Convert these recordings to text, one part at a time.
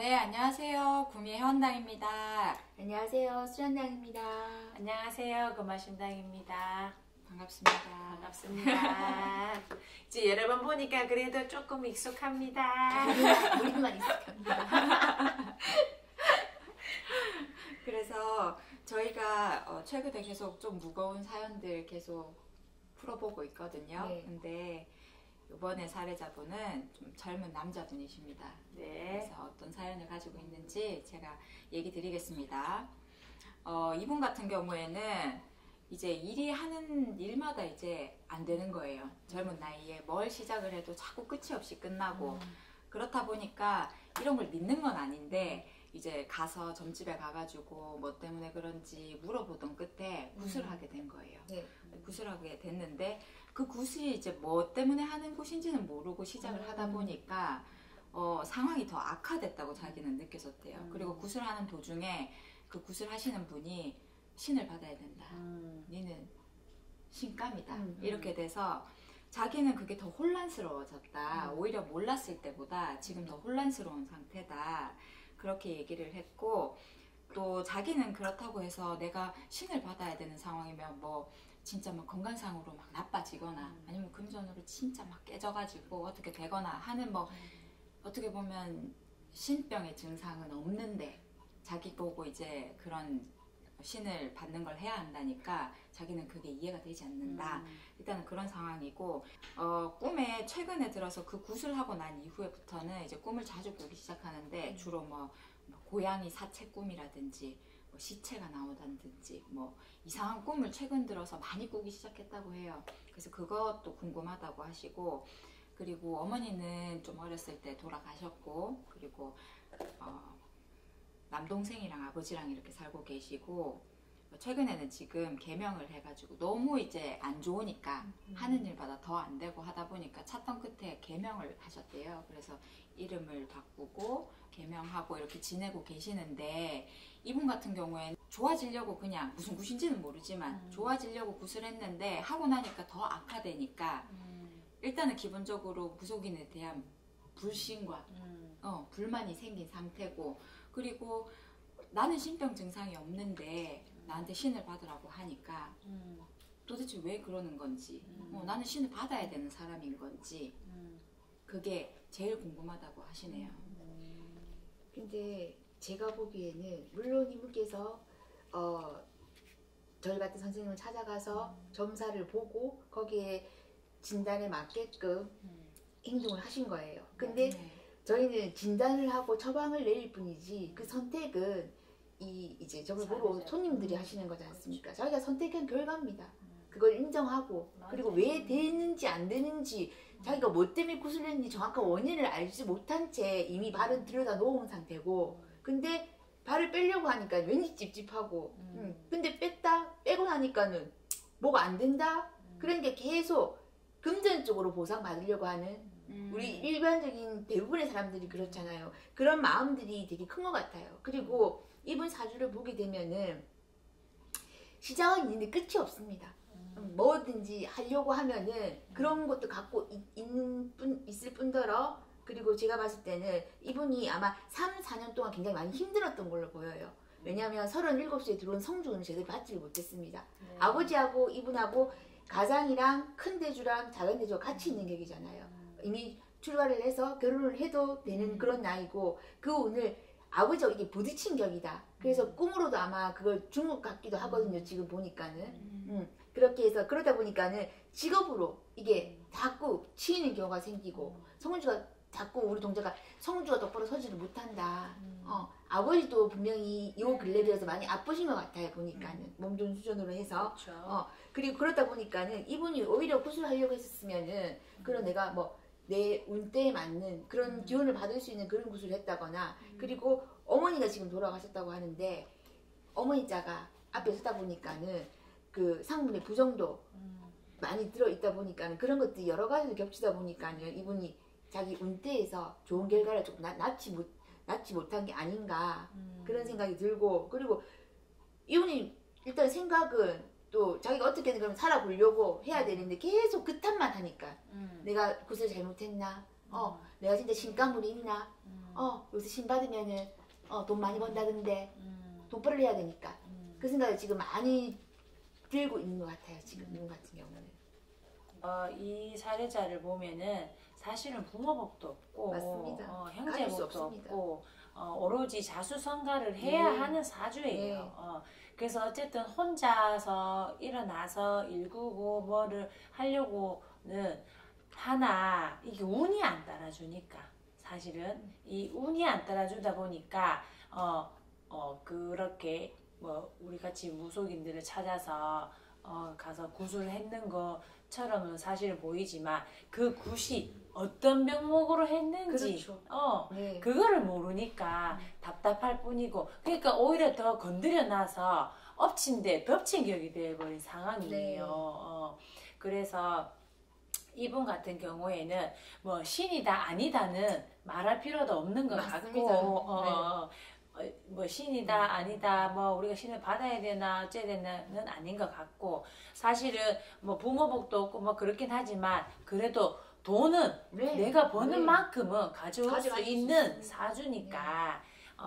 네, 안녕하세요. 구미의 회원당입니다. 안녕하세요. 수련당입니다. 안녕하세요. 금화신당입니다. 반갑습니다. 반갑습니다. 이제 여러 번 보니까 그래도 조금 익숙합니다. 우리만 익숙합니다. 그래서 저희가 최근에 계속 좀 무거운 사연들 계속 풀어보고 있거든요. 네. 근데 이번에 사례자분은 좀 젊은 남자분이십니다. 네. 그래서 어떤 사연을 가지고 있는지 제가 얘기 드리겠습니다. 이분 같은 경우에는 이제 일이 하는 일마다 이제 안 되는 거예요. 젊은 나이에 뭘 시작을 해도 자꾸 끝이 없이 끝나고 그렇다 보니까 이런 걸 믿는 건 아닌데 이제 가서 점집에 가가지고 뭐 때문에 그런지 물어보던 끝에 굿을 하게 된 거예요. 네. 굿을 하게 됐는데 그 굿이 이제 뭐 때문에 하는 굿인지는 모르고 시작을 하다 보니까 상황이 더 악화됐다고 자기는 느껴졌대요. 그리고 굿을 하는 도중에 그 굿을 하시는 분이 신을 받아야 된다. 니는 신감이다. 이렇게 돼서 자기는 그게 더 혼란스러워졌다. 오히려 몰랐을 때보다 지금 더 혼란스러운 상태다. 그렇게 얘기를 했고 또 자기는 그렇다고 해서 내가 신을 받아야 되는 상황이면 뭐 진짜 막 건강상으로 막 나빠지거나 아니면 금전으로 진짜 막 깨져가지고 어떻게 되거나 하는 뭐 어떻게 보면 신병의 증상은 없는데 자기 보고 이제 그런 신을 받는 걸 해야 한다니까 자기는 그게 이해가 되지 않는다. 일단은 그런 상황이고 꿈에 최근에 들어서 그 굿을 하고 난 이후에부터는 이제 꿈을 자주 꾸기 시작하는데 주로 뭐 고양이 사체 꿈이라든지 뭐 시체가 나오다든지 뭐 이상한 꿈을 최근 들어서 많이 꾸기 시작했다고 해요. 그래서 그것도 궁금하다고 하시고 그리고 어머니는 좀 어렸을 때 돌아가셨고 그리고 남동생이랑 아버지랑 이렇게 살고 계시고 최근에는 지금 개명을 해가지고 너무 이제 안 좋으니까 하는 일마다 더 안 되고 하다 보니까 찾던 끝에 개명을 하셨대요. 그래서 이름을 바꾸고 개명하고 이렇게 지내고 계시는데 이분 같은 경우에는 좋아지려고 그냥 무슨 굿인지는 모르지만 좋아지려고 굿을 했는데 하고 나니까 더 악화되니까 일단은 기본적으로 무속인에 대한 불신과 불만이 생긴 상태고 그리고 나는 신병 증상이 없는데 나한테 신을 받으라고 하니까 도대체 왜 그러는 건지 나는 신을 받아야 되는 사람인 건지 그게 제일 궁금하다고 하시네요. 근데 제가 보기에는 물론 이분께서 저희 같은 선생님을 찾아가서 점사를 보고 거기에 진단에 맞게끔 행동을 하신 거예요. 근데 저희는 진단을 하고 처방을 내릴 뿐이지 그 선택은 이제 저걸 보고 손님들이 하시는 거지 않습니까? 저희가 선택한 결과입니다. 그걸 인정하고 그리고 왜 되는지 안 되는지 자기가 뭐 때문에 굿을 했는지 정확한 원인을 알지 못한 채 이미 발은 들여다 놓은 상태고 근데 발을 빼려고 하니까 왠지 찝찝하고 근데 빼고 나니까는 뭐가 안 된다? 그러니까 계속 금전적으로 보상받으려고 하는 우리 일반적인 대부분의 사람들이 그렇잖아요. 그런 마음들이 되게 큰 것 같아요. 그리고 이분 사주를 보게 되면은 시작은 있는데 끝이 없습니다. 뭐든지 하려고 하면은 그런 것도 갖고 있을 뿐더러 그리고 제가 봤을 때는 이분이 아마 3, 4년 동안 굉장히 많이 힘들었던 걸로 보여요. 왜냐하면 37세에 들어온 성주는 제대로 받지를 못했습니다. 아버지하고 이분하고 가장이랑 큰 대주랑 작은 대주가 같이 있는 격이잖아요. 이미 출가를 해서 결혼을 해도 되는 그런 나이고 그 운을 아버지가 이게 부딪힌 격이다. 그래서 꿈으로도 아마 그걸 중국 같기도 하거든요. 지금 보니까는. 그렇게 해서 그러다 보니까는 직업으로 이게 자꾸 치이는 경우가 생기고 성주가 자꾸 우리 동자가 성주가 똑바로 서지를 못한다. 아버지도 분명히 요 근래 들어서 많이 아프신 것 같아요. 보니까는 몸좀 수전으로 해서. 그렇죠. 그리고 그러다 보니까는 이분이 오히려 굿을 하려고 했었으면은 그런 내가 뭐 내 운때에 맞는 그런 기운을 받을 수 있는 그런 굿을 했다거나 그리고 어머니가 지금 돌아가셨다고 하는데 어머니 자가 앞에 서다 보니까는 그 상문에 부정도 많이 들어있다 보니까는 그런 것들이 여러 가지로 겹치다 보니까는 이분이 자기 운때에서 좋은 결과를 조금 낳지 못한 게 아닌가 그런 생각이 들고 그리고 이분이 일단 생각은 또 자기가 어떻게든 그럼 살아보려고 해야 되는데 계속 그 탓만 하니까 내가 굿을 잘못했나 내가 진짜 신가물이 있나 요새 신 받으면은 돈 많이 번다던데 돈 벌어야 되니까 그 생각을 지금 많이 들고 있는 것 같아요. 지금 이분 같은 경우는. 이 사례자를 보면은 사실은 부모복도 없고 맞습니다. 가질 수 형제복도 없습니다. 없고 오로지 자수성가를 해야 네. 하는 사주예요. 네. 그래서 어쨌든 혼자서 일어나서 일구고 뭐를 하려고는 하나 이게 운이 안 따라주니까 사실은 이 운이 안 따라주다 보니까 그렇게 뭐 우리 같이 무속인들을 찾아서 가서 구슬을 했는 것처럼은 사실 보이지만 그 굿이 어떤 명목으로 했는지 그렇죠. 네. 그거를 모르니까 답답할 뿐이고 그러니까 오히려 더 건드려놔서 엎친 데 덮친 격이 되어버린 상황이에요. 그래서 이분 같은 경우에는 뭐 신이다 아니다는 말할 필요도 없는 것 맞습니다. 같고 뭐 신이다 아니다 뭐 우리가 신을 받아야 되나 어째야 되나는 아닌 것 같고 사실은 뭐 부모복도 없고 뭐 그렇긴 하지만 그래도 돈은 네. 내가 버는 네. 만큼은 가져올 수 가져갈 수 있는 있습니다. 사주니까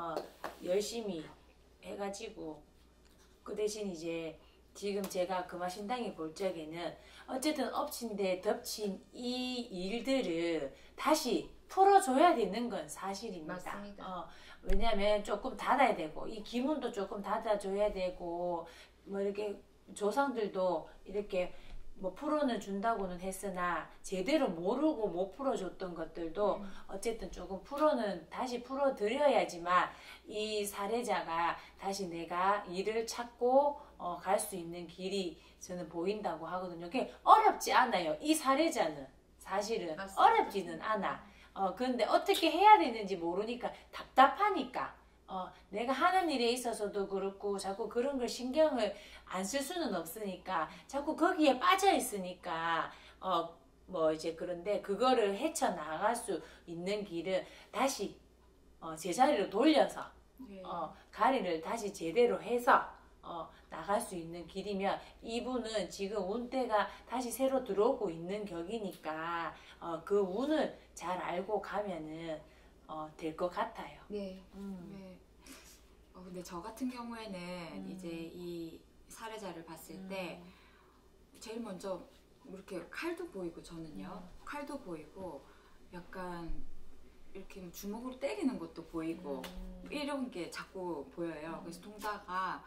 열심히 해가지고 그 대신 이제 지금 제가 금화신당에 볼 적에는 어쨌든 엎친 데 덮친 이 일들을 다시 풀어줘야 되는 건 사실입니다. 맞습니다. 왜냐하면 조금 닫아야 되고 이 기문도 조금 닫아줘야 되고 뭐 이렇게 조상들도 이렇게 뭐 풀어는 준다고는 했으나 제대로 모르고 못 풀어줬던 것들도 어쨌든 조금 다시 풀어드려야지만 이 사례자가 다시 내가 일을 찾고 갈 수 있는 길이 저는 보인다고 하거든요. 그게 어렵지 않아요. 이 사례자는 사실은 맞습니다. 어렵지는 않아. 근데 어떻게 해야 되는지 모르니까 답답하니까 내가 하는 일에 있어서도 그렇고 자꾸 그런 걸 신경을 안 쓸 수는 없으니까 자꾸 거기에 빠져 있으니까 뭐 이제 그런데 그거를 헤쳐나갈 수 있는 길은 다시 제자리로 돌려서 네. 가리를 다시 제대로 해서 나갈 수 있는 길이면 이분은 지금 운대가 다시 새로 들어오고 있는 격이니까 그 운을 잘 알고 가면은 될 것 같아요. 네. 네. 근데 저 같은 경우에는 이제 이 사례자를 봤을 때 제일 먼저 이렇게 칼도 보이고 저는요 칼도 보이고 약간 이렇게 주먹으로 때리는 것도 보이고 이런 게 자꾸 보여요. 그래서 동자가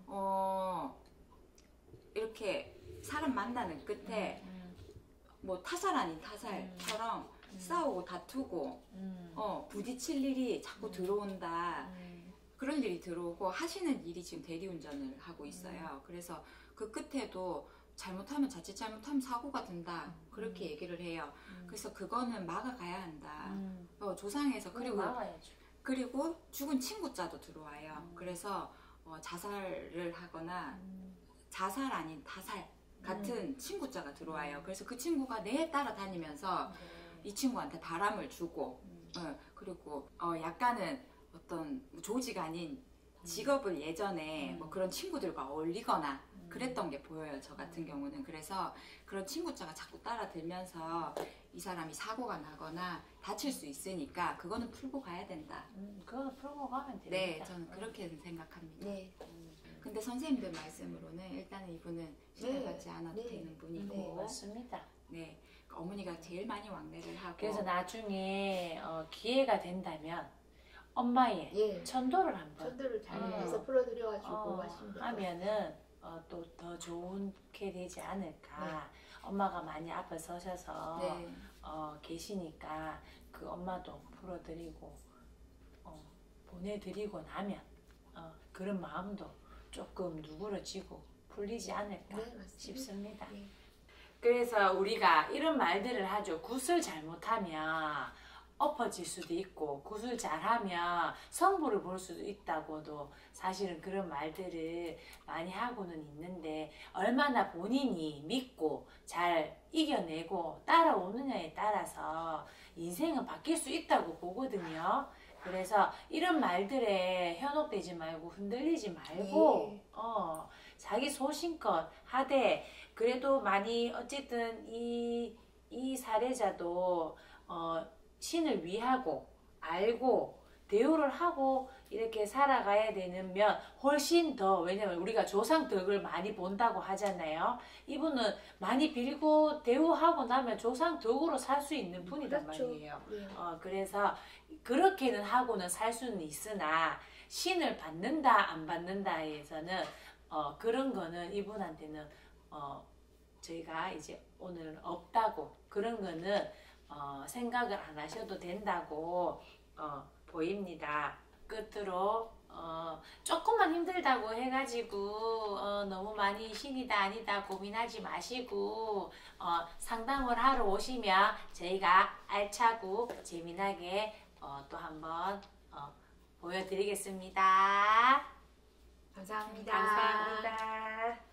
이렇게 사람 만나는 끝에 뭐 타살 아닌 타살처럼 싸우고 다투고 부딪힐 일이 자꾸 들어온다. 그런 일이 들어오고 하시는 일이 지금 대리운전을 하고 있어요. 그래서 그 끝에도 잘못하면 자칫 잘못하면 사고가 된다. 그렇게 얘기를 해요. 그래서 그거는 막아가야 한다. 조상에서 그리고 죽은 친구자도 들어와요. 그래서 자살을 하거나 자살 아닌 타살 같은 친구자가 들어와요. 그래서 그 친구가 내 따라다니면서 이 친구한테 바람을 주고 그리고 약간은 어떤 조직 아닌 직업을 예전에 뭐 그런 친구들과 어울리거나 그랬던 게 보여요. 저 같은 경우는. 그래서 그런 친구자가 자꾸 따라들면서 이 사람이 사고가 나거나 다칠 수 있으니까 그거는 풀고 가야 된다. 그거는 풀고 가면 됩니다. 네, 저는 그렇게 생각합니다. 네. 근데 선생님들 말씀으로는 일단은 이분은 신뢰 받지 않아도 네. 되는 분이고 네, 맞습니다. 네, 그러니까 어머니가 제일 많이 왕래를 하고 그래서 나중에 기회가 된다면 엄마의 천도를 한번 천도를 잘 해서 풀어드려가지고 하시면 돼요. 하면은 또 더 좋게 되지 않을까. 엄마가 많이 앞에 서셔서 계시니까 그 엄마도 풀어드리고 보내드리고 나면 그런 마음도 조금 누그러지고 풀리지 않을까 싶습니다. 네. 그래서 우리가 이런 말들을 하죠. 굿을 잘못하면 엎어질 수도 있고 굿을 잘하면 성부를 볼 수도 있다고도 사실은 그런 말들을 많이 하고는 있는데 얼마나 본인이 믿고 잘 이겨내고 따라오느냐에 따라서 인생은 바뀔 수 있다고 보거든요. 그래서 이런 말들에 현혹되지 말고 흔들리지 말고 자기 소신껏 하되 그래도 많이 어쨌든 이 사례자도 신을 위하고 알고 대우를 하고 이렇게 살아가야 되면 훨씬 더, 왜냐면 우리가 조상 덕을 많이 본다고 하잖아요. 이분은 많이 빌고 대우하고 나면 조상 덕으로 살 수 있는 분이단 그렇죠. 말이에요. 네. 그래서 그렇게는 하고는 살 수는 있으나 신을 받는다 안 받는다에서는 그런 거는 이분한테는 저희가 이제 오늘 없다고, 그런 거는 생각을 안 하셔도 된다고 보입니다. 끝으로 조금만 힘들다고 해가지고 너무 많이 신이다 아니다 고민하지 마시고 상담을 하러 오시면 저희가 알차고 재미나게 또 한번 보여드리겠습니다. 감사합니다. 감사합니다.